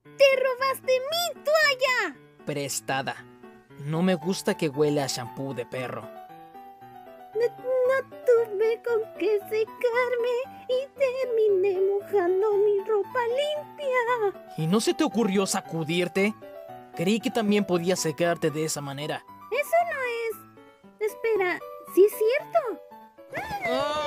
¡Te robaste mi toalla! Prestada. No me gusta que huela a shampoo de perro. No tuve con qué secarme y terminé mojando mi ropa limpia. ¿Y no se te ocurrió sacudirte? Creí que también podías secarte de esa manera. Eso no es... Espera, ¿sí es cierto? ¡Ah!